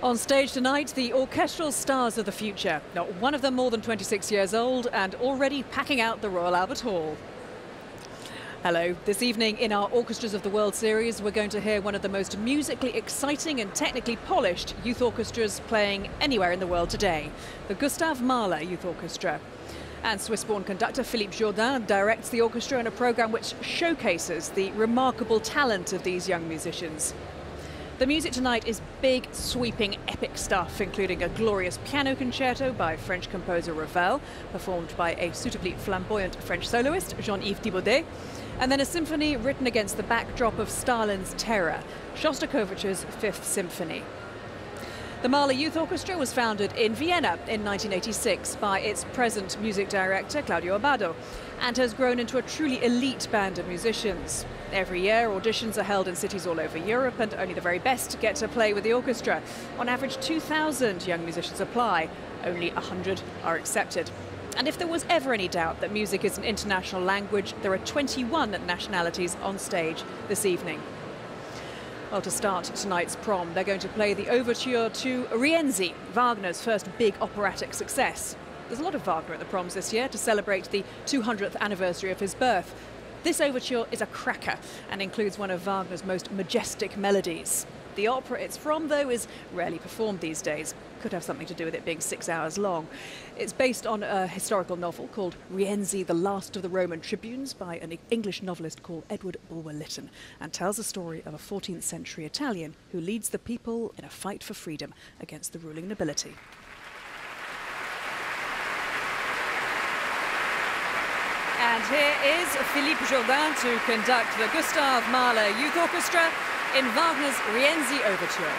On stage tonight, the orchestral stars of the future. Not one of them more than 26 years old and already packing out the Royal Albert Hall. Hello. This evening in our Orchestras of the World series, we're going to hear one of the most musically exciting and technically polished youth orchestras playing anywhere in the world today, the Gustav Mahler Youth Orchestra. And Swiss-born conductor Philippe Jourdain directs the orchestra in a programme which showcases the remarkable talent of these young musicians. The music tonight is big, sweeping, epic stuff, including a glorious piano concerto by French composer Ravel, performed by a suitably flamboyant French soloist, Jean-Yves Thibaudet, and then a symphony written against the backdrop of Stalin's terror, Shostakovich's Fifth Symphony. The Mahler Youth Orchestra was founded in Vienna in 1986 by its present music director, Claudio Abbado, and has grown into a truly elite band of musicians. Every year, auditions are held in cities all over Europe, and only the very best get to play with the orchestra. On average, 2,000 young musicians apply. Only 100 are accepted. And if there was ever any doubt that music is an international language, there are 21 nationalities on stage this evening. Well, to start tonight's prom, they're going to play the overture to Rienzi, Wagner's first big operatic success. There's a lot of Wagner at the proms this year to celebrate the 200th anniversary of his birth. This overture is a cracker and includes one of Wagner's most majestic melodies. The opera it's from, though, is rarely performed these days. Could have something to do with it being 6 hours long. It's based on a historical novel called Rienzi, the Last of the Roman Tribunes, by an English novelist called Edward Bulwer-Lytton, and tells the story of a 14th century Italian who leads the people in a fight for freedom against the ruling nobility. And here is Philippe Jourdain to conduct the Gustav Mahler Youth Orchestra in Wagner's Rienzi Overture.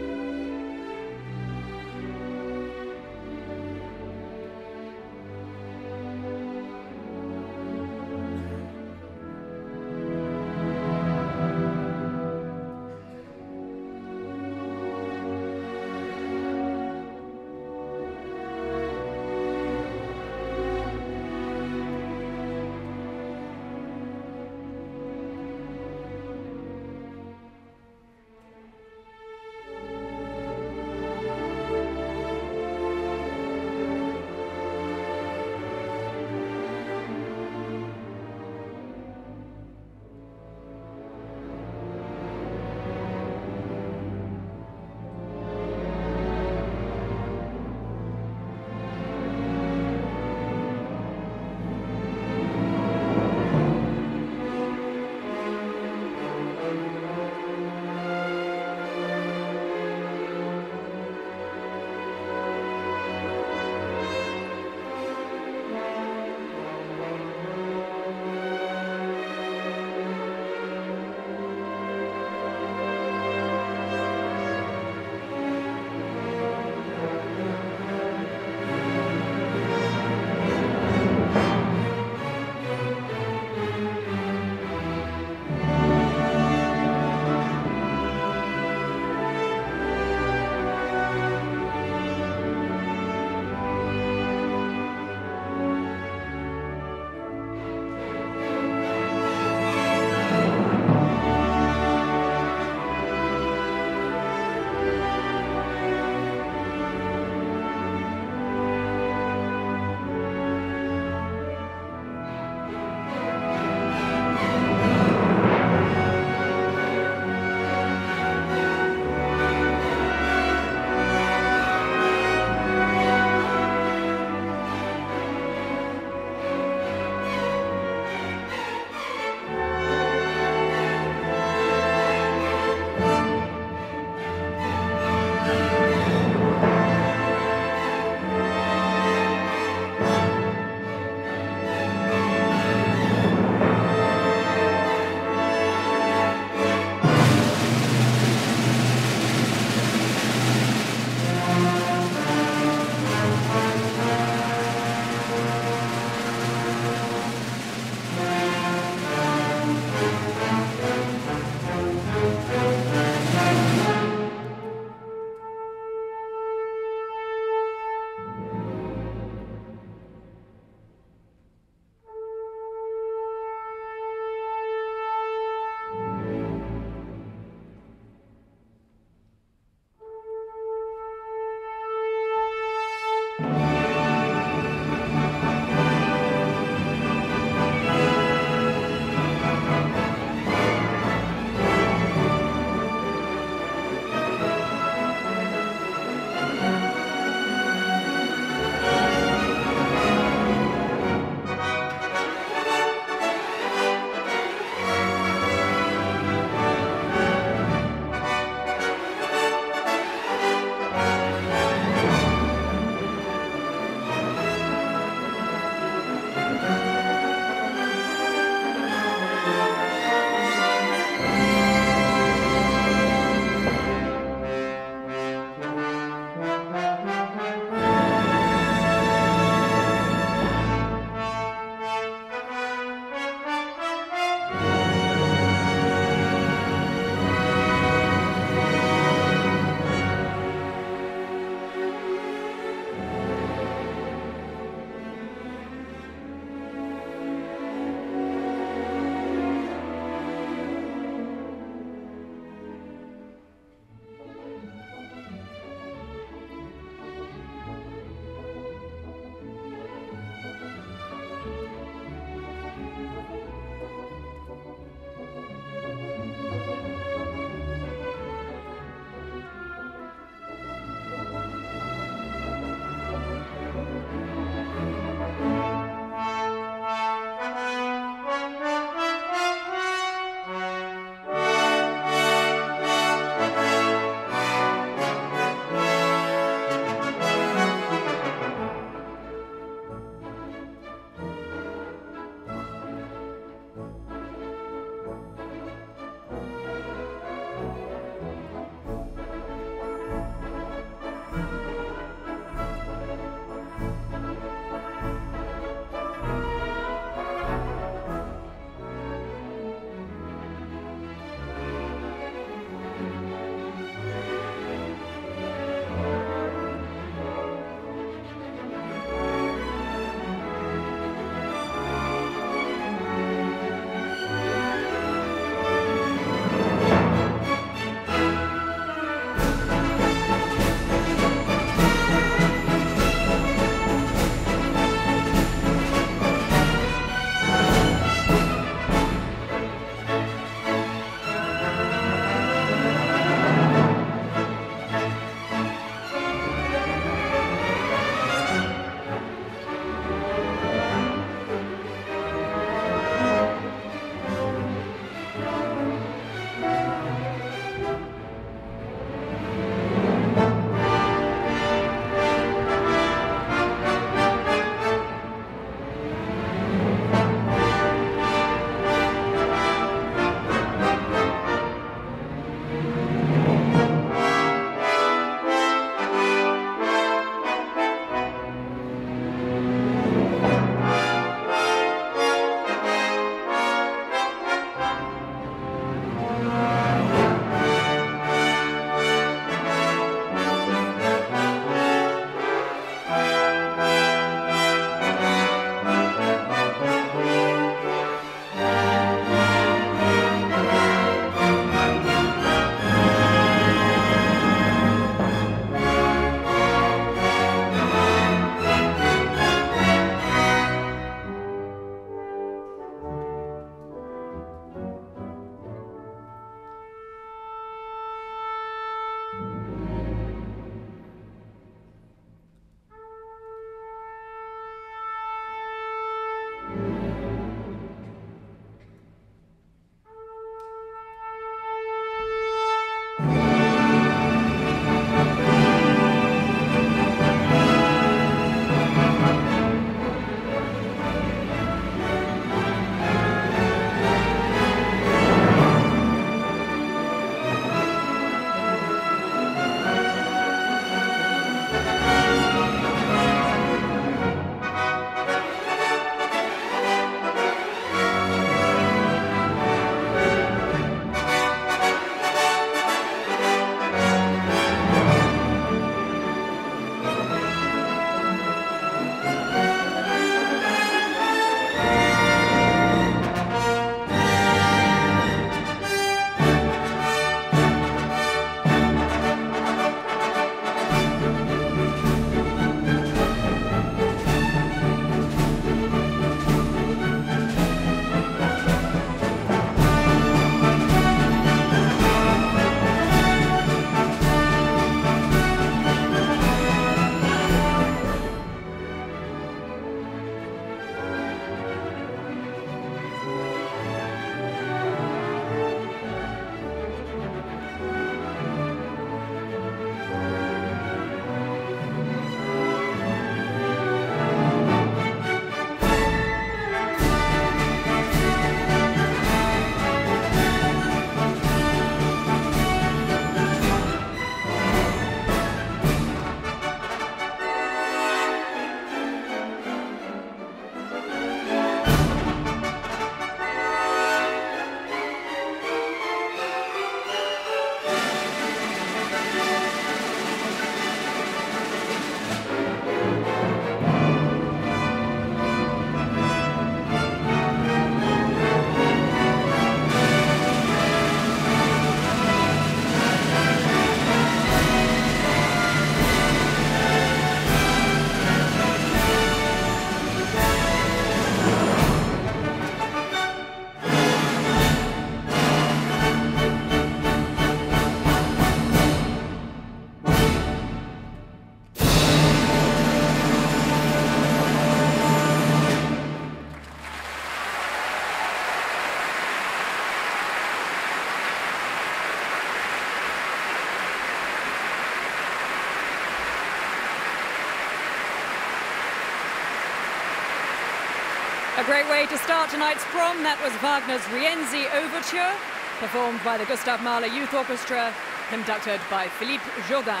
A great way to start tonight's prom. That was Wagner's Rienzi Overture, performed by the Gustav Mahler Youth Orchestra, conducted by Philippe Jourdain.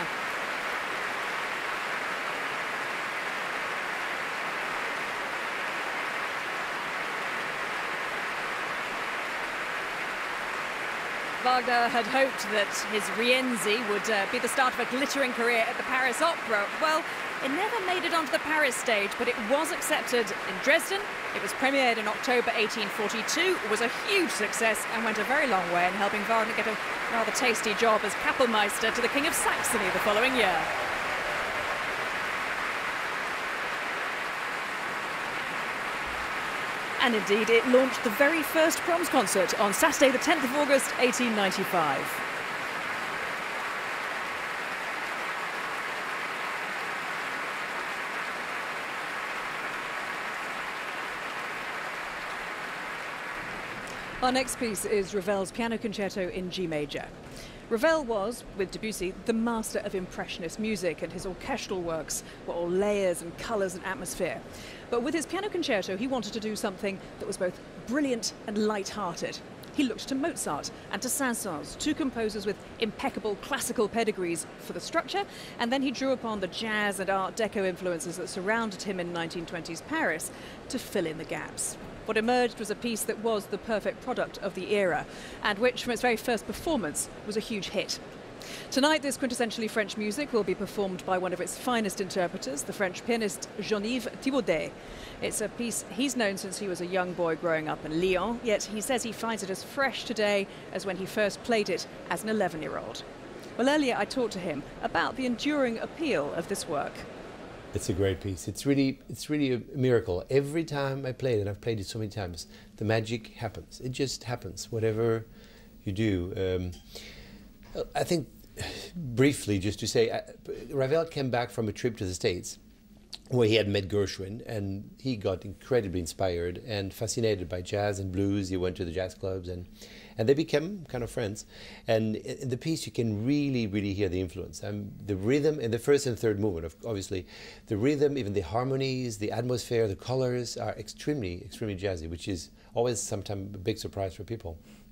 Wagner had hoped that his Rienzi would be the start of a glittering career at the Paris Opera. Well, it never made it onto the Paris stage, but it was accepted in Dresden. It was premiered in October 1842, was a huge success and went a very long way in helping Wagner get a rather tasty job as Kapellmeister to the King of Saxony the following year. And indeed, it launched the very first Proms concert on Saturday the 10th of August 1895. Our next piece is Ravel's Piano Concerto in G major. Ravel was, with Debussy, the master of impressionist music, and his orchestral works were all layers and colours and atmosphere. But with his piano concerto, he wanted to do something that was both brilliant and light-hearted. He looked to Mozart and to Saint-Saëns, two composers with impeccable classical pedigrees for the structure, and then he drew upon the jazz and Art Deco influences that surrounded him in 1920s Paris to fill in the gaps. What emerged was a piece that was the perfect product of the era, and which, from its very first performance, was a huge hit. Tonight, this quintessentially French music will be performed by one of its finest interpreters, the French pianist Jean-Yves Thibaudet. It's a piece he's known since he was a young boy growing up in Lyon, yet he says he finds it as fresh today as when he first played it as an 11-year-old. Well, earlier I talked to him about the enduring appeal of this work. It's a great piece. It's really a miracle. Every time I play it, and I've played it so many times, the magic happens. It just happens, whatever you do. I think, briefly, just to say, Ravel came back from a trip to the States where he had met Gershwin, and he got incredibly inspired and fascinated by jazz and blues. He went to the jazz clubs, and they became kind of friends. And in the piece, you can really hear the influence. The rhythm in the first and third movement, obviously, the rhythm, even the harmonies, the atmosphere, the colors are extremely jazzy, which is always sometimes a big surprise for people.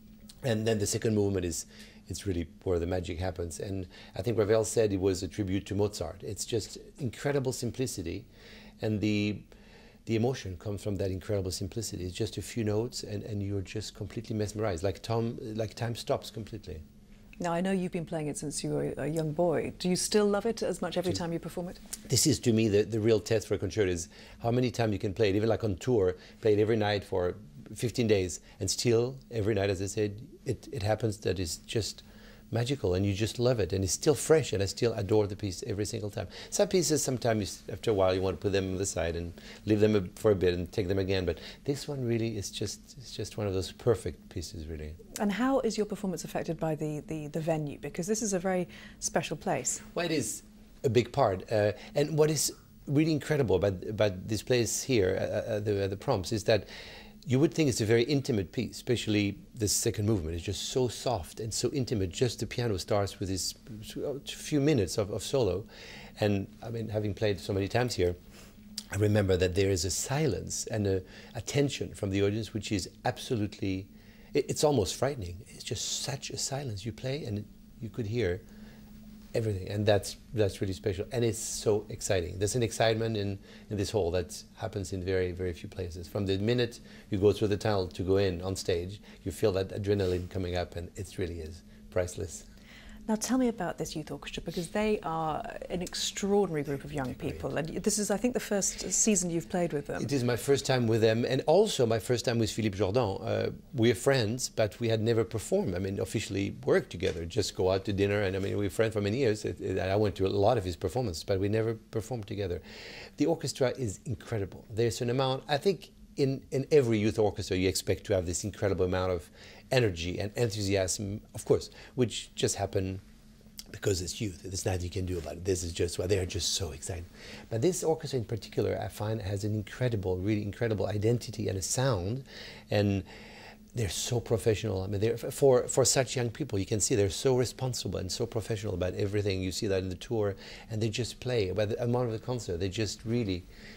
And then the second movement it's really where the magic happens. And I think Ravel said it was a tribute to Mozart. It's just incredible simplicity, and the emotion comes from that incredible simplicity. It's just a few notes, and you're just completely mesmerized, like time stops completely. Now, I know you've been playing it since you were a young boy. Do you still love it as much every time you perform it? This is, to me, the real test for a concerto, is how many times you can play it. Even like on tour, play it every night for 15 days, and still, every night, as I said, it happens that it's just magical, and you just love it, and it's still fresh, and I still adore the piece every single time. Some pieces, sometimes after a while you want to put them on the side and leave them for a bit and take them again, but this one really is just one of those perfect pieces, really. And how is your performance affected by the venue? Because this is a very special place. Well, it is a big part, and what is really incredible about this place here at the Proms is that you would think it's a very intimate piece, especially the second movement. It's just so soft and so intimate. Just the piano starts with this few minutes of solo. And I mean, having played so many times here, I remember that there is a silence and a tension from the audience, which is absolutely, it's almost frightening. It's just such a silence. You play and you could hear everything, and that's really special, and it's so exciting. There's an excitement in this hall that happens in very few places. From the minute you go through the tunnel to go in on stage, you feel that adrenaline coming up, and it really is priceless. Now tell me about this youth orchestra, because they are an extraordinary group of young people, and this is, I think, the first season you've played with them. It is my first time with them, and also my first time with Philippe Jourdain. We're friends, but we had never performed, I mean, officially worked together, just go out to dinner, and I mean, we're friends for many years. I went to a lot of his performances, but we never performed together. The orchestra is incredible. There's an amount, I think, in every youth orchestra you expect to have this incredible amount of energy and enthusiasm, of course, which just happen because it's youth. There's nothing you can do about it. This is just why they're just so excited. But this orchestra in particular, I find, has an incredible, really incredible identity and a sound, and they're so professional. I mean, they're, for such young people, you can see they're so responsible and so professional about everything. You see that in the tour, and they just play. By the amount of the concert, they just really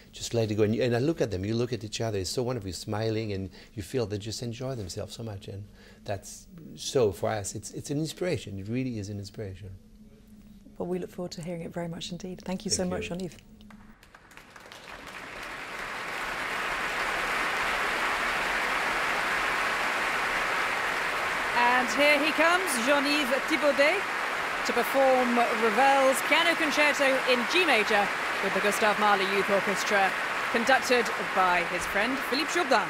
just let it go. And I look at them, you look at each other, it's so wonderful, you're smiling, and you feel they just enjoy themselves so much. And that's, so for us, it's an inspiration. It really is an inspiration. Well, we look forward to hearing it very much indeed. Thank you so much, Jean-Yves. And here he comes, Jean-Yves Thibaudet, to perform Ravel's Piano Concerto in G major with the Gustav Mahler Youth Orchestra, conducted by his friend Philippe Jourdain.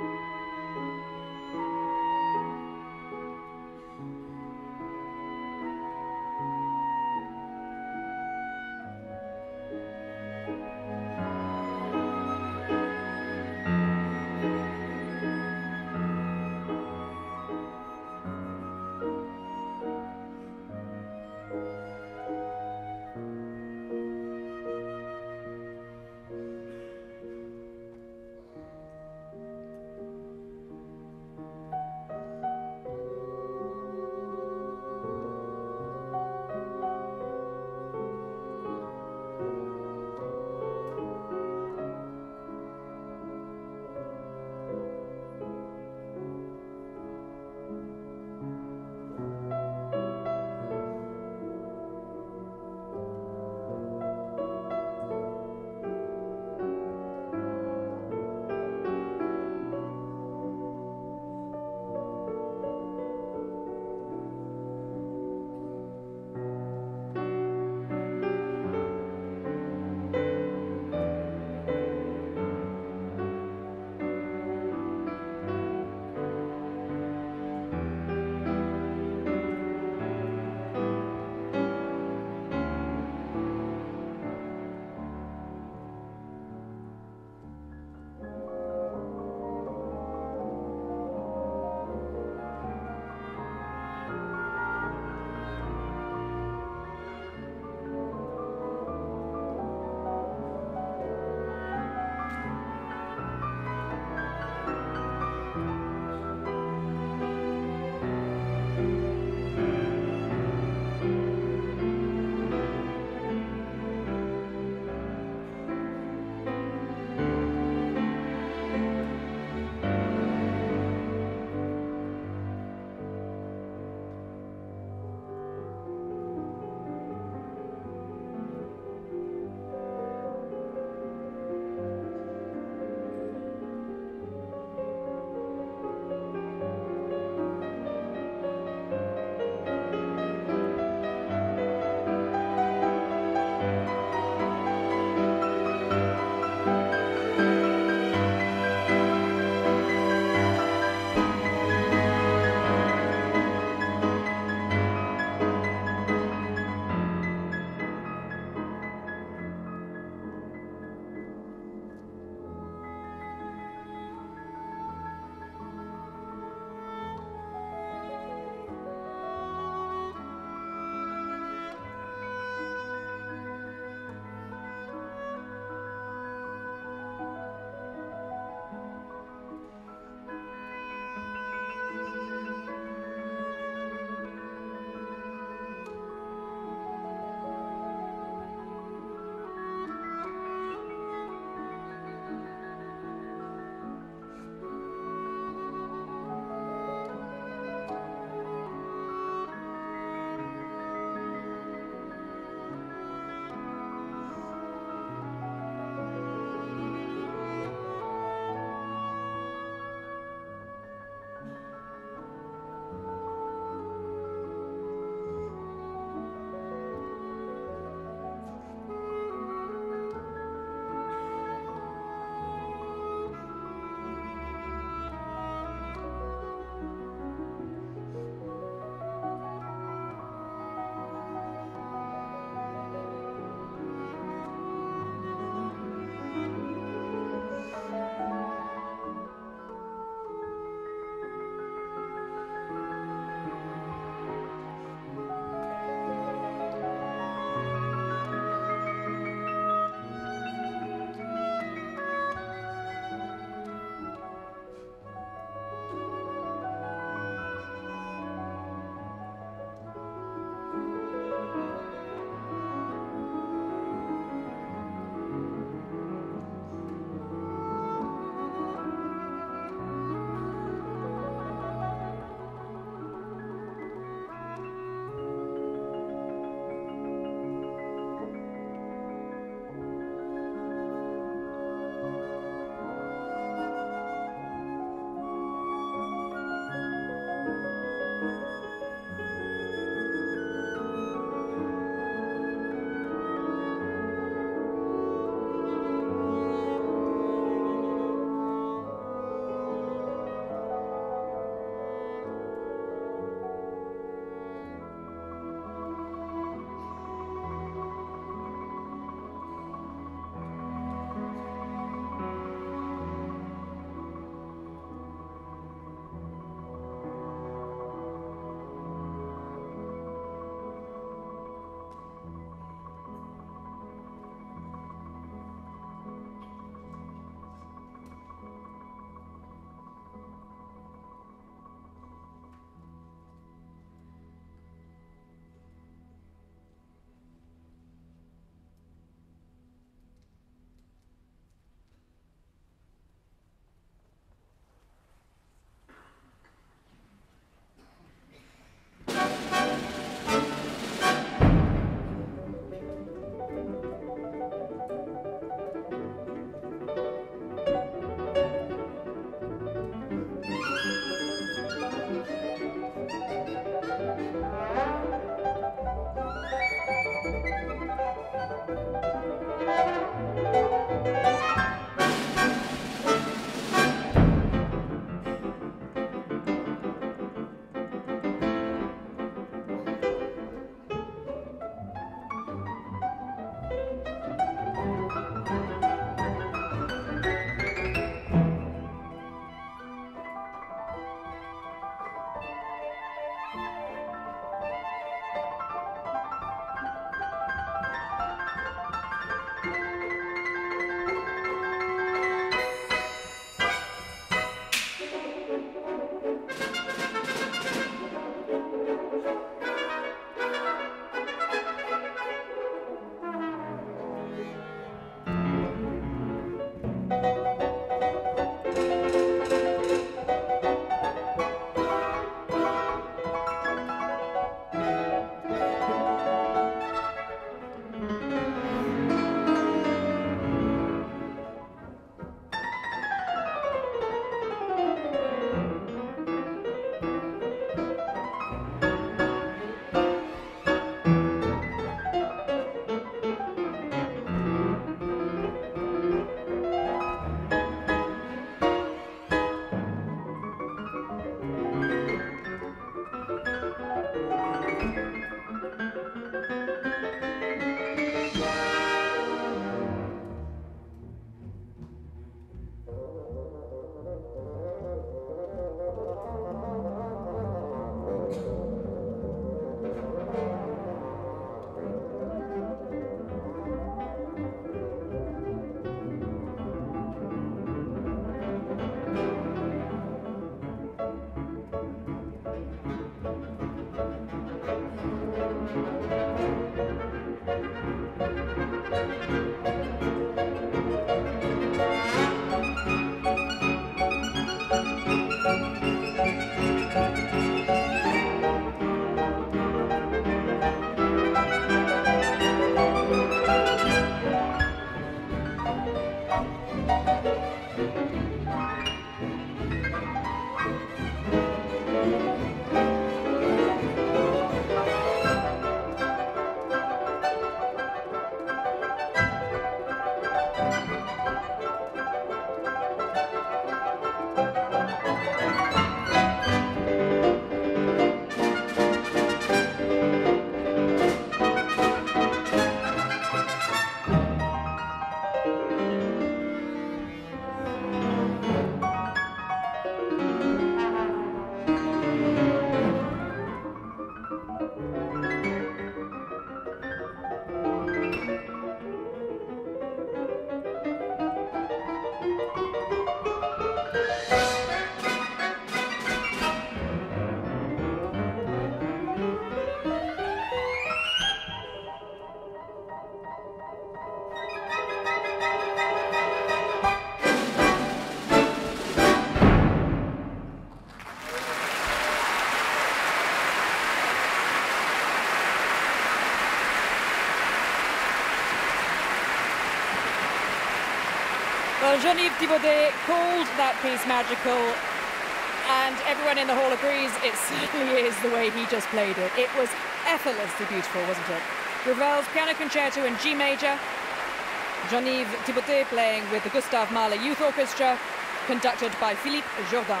Well, Jean-Yves Thibaudet called that piece magical, and everyone in the hall agrees it certainly is the way he just played it. It was effortlessly beautiful, wasn't it? Ravel's Piano Concerto in G major, Jean-Yves Thibaudet playing with the Gustav Mahler Youth Orchestra, conducted by Philippe Jourdain.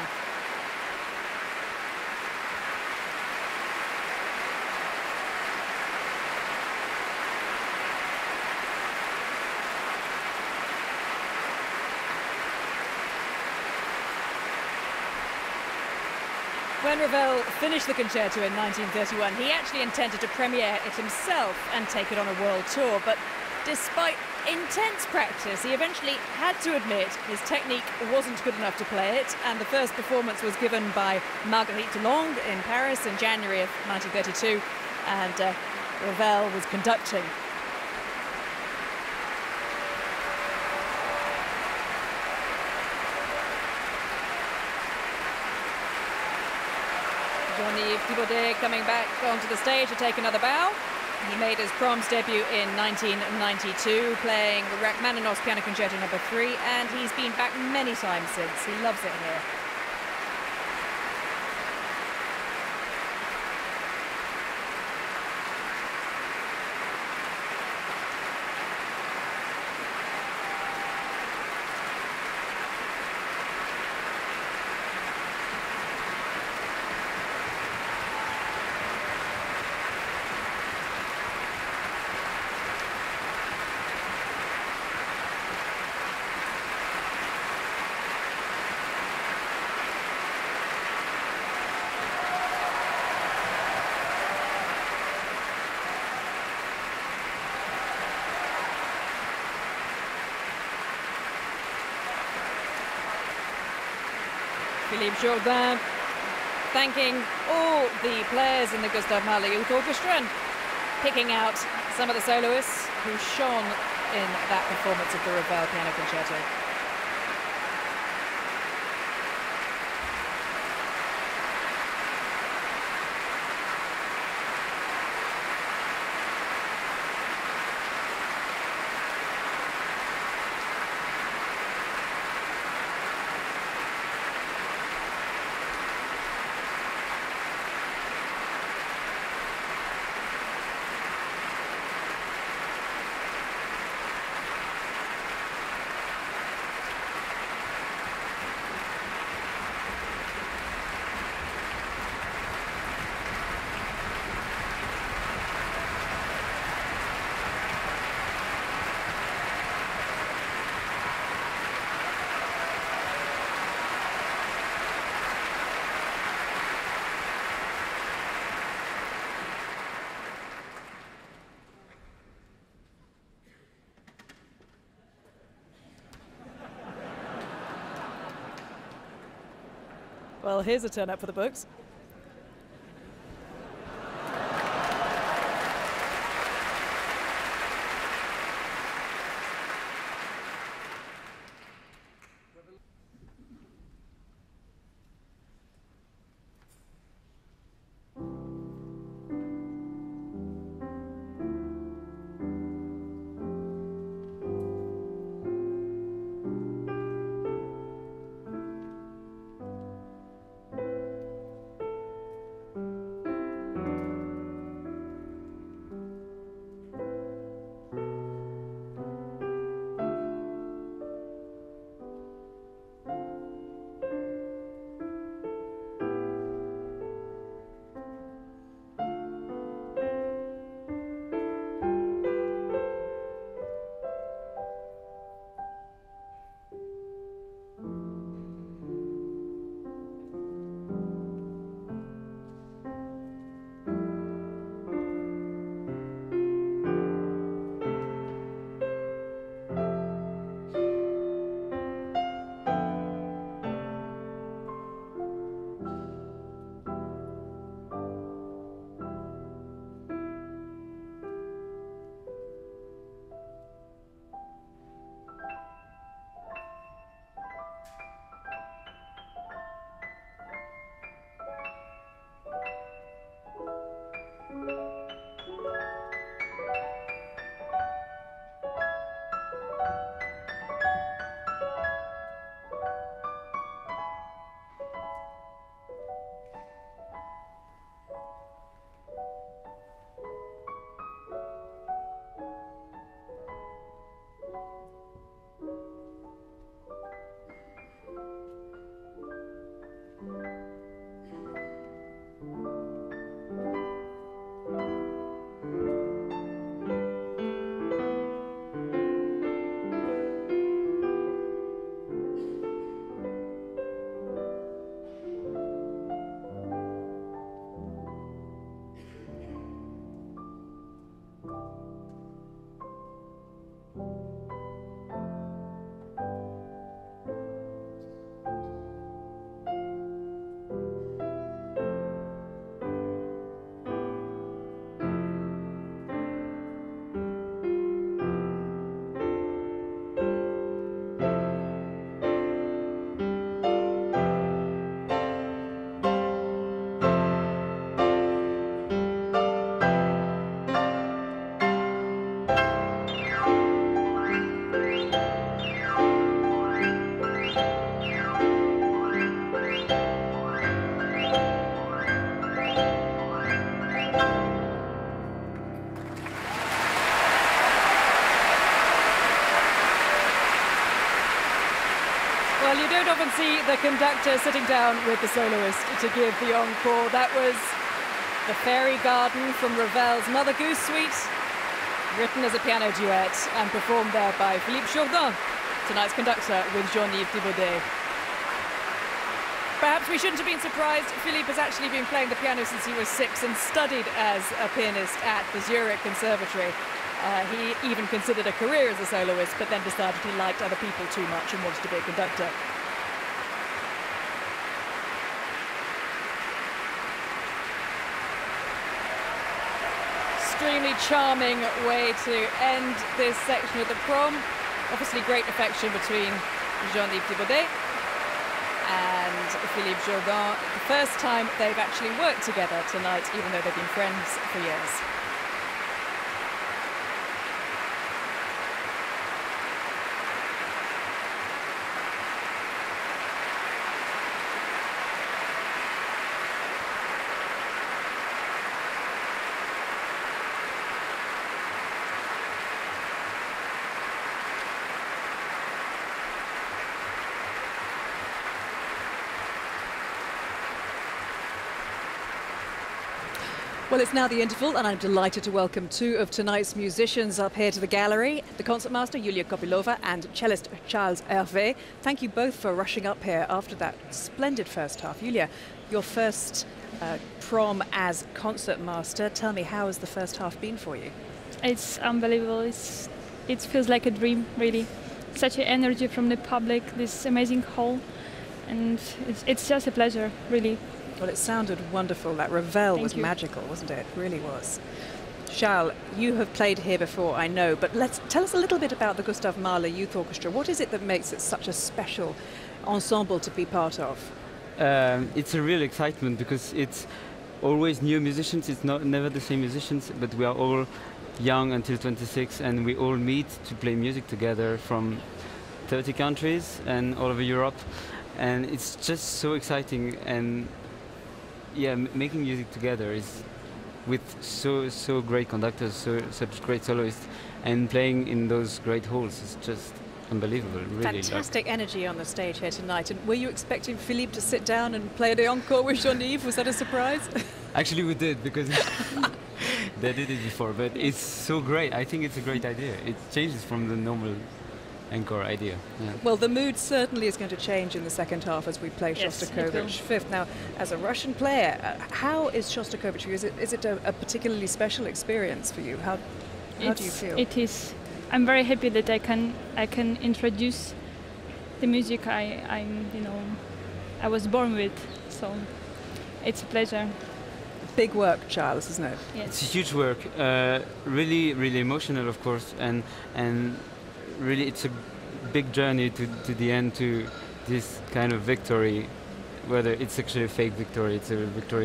When Ravel finished the concerto in 1931, he actually intended to premiere it himself and take it on a world tour, but despite intense practice, he eventually had to admit his technique wasn't good enough to play it, and the first performance was given by Marguerite Long in Paris in January of 1932, and Ravel was conducting. Jean-Yves Thibaudet coming back onto the stage to take another bow. He made his Proms debut in 1992, playing Rachmaninoff's Piano Concerto No. 3, and he's been back many times since. He loves it here. Philippe Jourdain thanking all the players in the Gustav Mahler Youth Orchestra and picking out some of the soloists who shone in that performance of the Ravel Piano Concerto. Well, here's a turn up for the books. see the conductor sitting down with the soloist to give the encore. That was The Fairy Garden from Ravel's Mother Goose Suite, written as a piano duet and performed there by Philippe Jourdan, tonight's conductor with Jean-Yves Thibaudet. Perhaps we shouldn't have been surprised. Philippe has actually been playing the piano since he was 6 and studied as a pianist at the Zurich Conservatory. He even considered a career as a soloist, but then decided he liked other people too much and wanted to be a conductor. Extremely charming way to end this section of the prom. Obviously great affection between Jean-Yves Thibaudet and Philippe Jourdan. The first time they've actually worked together tonight, even though they've been friends for years. Well, it's now the interval, and I'm delighted to welcome two of tonight's musicians up here to the gallery, the concertmaster Yulia Kopylova and cellist Charles Hervé. Thank you both for rushing up here after that splendid first half. Yulia, your first prom as concertmaster. Tell me, how has the first half been for you? It's unbelievable. It feels like a dream, really. Such an energy from the public, this amazing hall, and it's just a pleasure, really. Well, it sounded wonderful. That Ravel was magical, wasn't it? It really was. Charles, you have played here before, I know, but tell us a little bit about the Gustav Mahler Youth Orchestra. What is it that makes it such a special ensemble to be part of? It's a real excitement because it's always new musicians. It's never the same musicians, but we are all young until 26, and we all meet to play music together from 30 countries and all over Europe, and it's just so exciting. And yeah, making music together is with so great conductors, such great soloists, and playing in those great halls is just unbelievable. Really, fantastic energy on the stage here tonight. And were you expecting Philippe to sit down and play the encore with Jean-Yves? Was that a surprise? Actually, we did, because they did it before. But it's so great. I think it's a great idea. It changes from the normal encore idea. Yeah. Well, the mood certainly is going to change in the second half as we play Shostakovich Fifth. Now, as a Russian player, how is Shostakovich for you? Is it a particularly special experience for you? How do you feel? It is. I'm very happy that I can introduce the music I was born with. So it's a pleasure. Big work, Charles, isn't it? Yes. It's a huge work. Really emotional, of course, and really, it's a big journey to the end, to this kind of victory. Whether it's actually a fake victory, it's a victory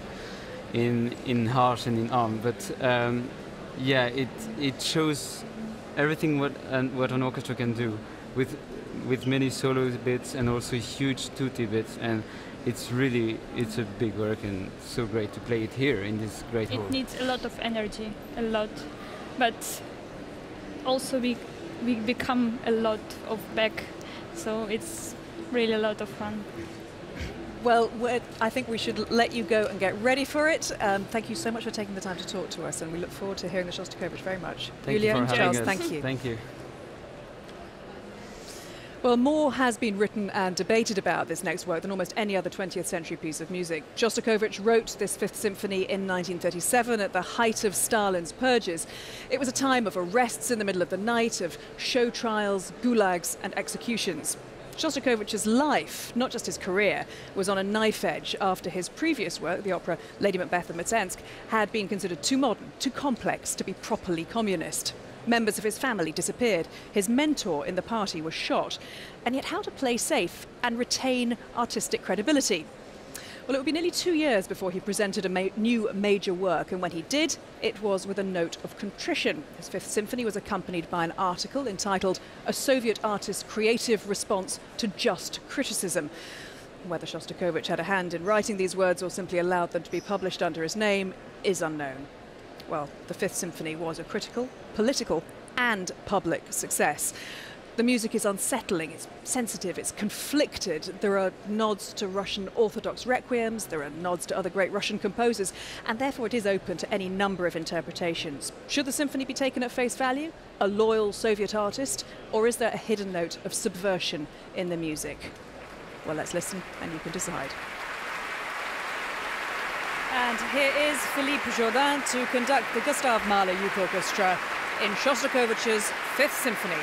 in heart and in arm. But yeah, it shows everything what an orchestra can do with many solo bits and also huge tutti bits. And it's a big work, and so great to play it here in this great hall. It needs a lot of energy, a lot, but also we become a lot of Bach, so it's really a lot of fun. Well, I think we should let you go and get ready for it. Thank you so much for taking the time to talk to us, and we look forward to hearing the Shostakovich very much. Thank Yulia you and for Charles, having us. thank you. Thank you. Well, more has been written and debated about this next work than almost any other 20th century piece of music. Shostakovich wrote this Fifth Symphony in 1937 at the height of Stalin's purges. It was a time of arrests in the middle of the night, of show trials, gulags and executions. Shostakovich's life, not just his career, was on a knife edge after his previous work, the opera Lady Macbeth of Mtsensk, had been considered too modern, too complex to be properly communist. Members of his family disappeared. His mentor in the party was shot. And yet how to play safe and retain artistic credibility? Well, it would be nearly 2 years before he presented a new major work, and when he did, it was with a note of contrition. His Fifth Symphony was accompanied by an article entitled "A Soviet Artist's Creative Response to Just Criticism." Whether Shostakovich had a hand in writing these words or simply allowed them to be published under his name is unknown. Well, the Fifth Symphony was a critical, political and public success. The music is unsettling, it's sensitive, it's conflicted. There are nods to Russian Orthodox requiems, there are nods to other great Russian composers, and therefore it is open to any number of interpretations. Should the symphony be taken at face value, a loyal Soviet artist, or is there a hidden note of subversion in the music? Well, let's listen and you can decide. And here is Philippe Jourdain to conduct the Gustav Mahler Youth Orchestra in Shostakovich's Fifth Symphony.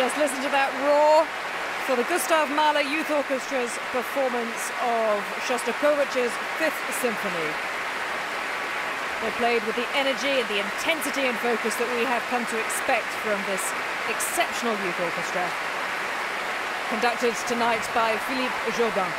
Just listen to that roar for the Gustav Mahler Youth Orchestra's performance of Shostakovich's Fifth Symphony. They played with the energy and the intensity and focus that we have come to expect from this exceptional youth orchestra. Conducted tonight by Philippe Jourdan.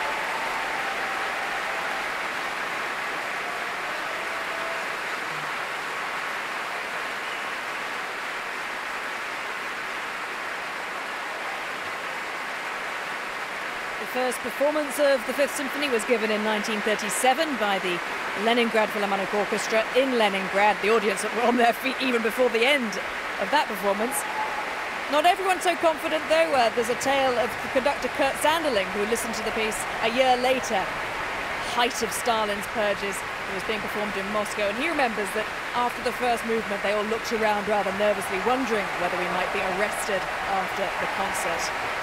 The first performance of the Fifth Symphony was given in 1937 by the Leningrad Philharmonic Orchestra in Leningrad. The audience were on their feet even before the end of that performance. Not everyone so confident though. There's a tale of the conductor Kurt Sanderling, who listened to the piece a year later, height of Stalin's purges. It was being performed in Moscow, and he remembers that after the first movement they all looked around rather nervously, wondering whether we might be arrested after the concert.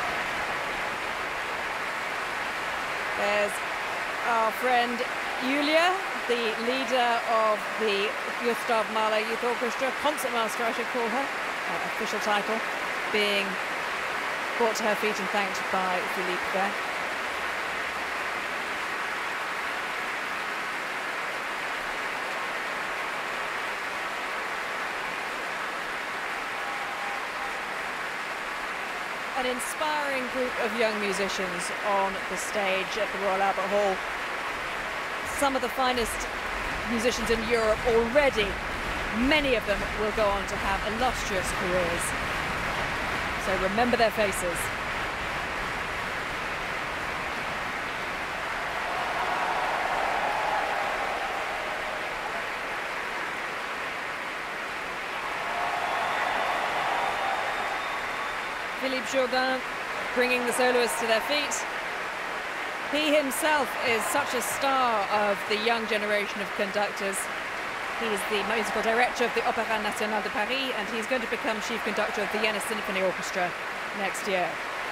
There's our friend Yulia, the leader of the Gustav Mahler Youth Orchestra, concertmaster I should call her, official title, being brought to her feet and thanked by Philippe there. An inspiring group of young musicians on the stage at the Royal Albert Hall. Some of the finest musicians in Europe already. Many of them will go on to have illustrious careers. So remember their faces. Philippe Jourdan bringing the soloists to their feet. He himself is such a star of the young generation of conductors. He's the musical director of the Opéra National de Paris, and he's going to become chief conductor of the Vienna Symphony Orchestra next year.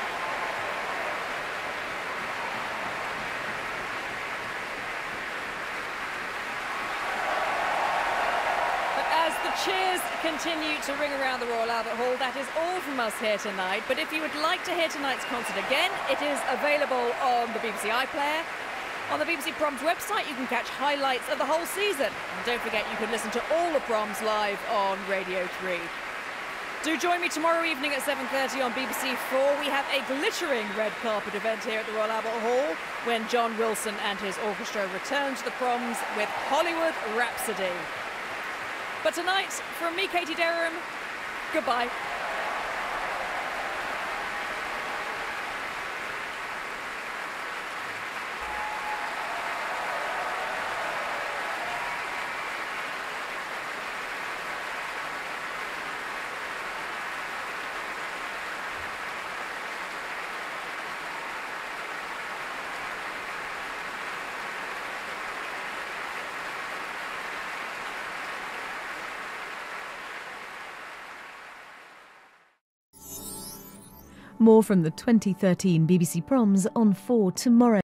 Cheers continue to ring around the Royal Albert Hall. That is all from us here tonight. But if you would like to hear tonight's concert again, it is available on the BBC iPlayer. On the BBC Proms website, you can catch highlights of the whole season. And don't forget, you can listen to all the Proms live on Radio 3. Do join me tomorrow evening at 7:30 on BBC 4. We have a glittering red carpet event here at the Royal Albert Hall when John Wilson and his orchestra return to the Proms with Hollywood Rhapsody. But tonight, from me, Katie Derham, goodbye. More from the 2013 BBC Proms on 4 tomorrow.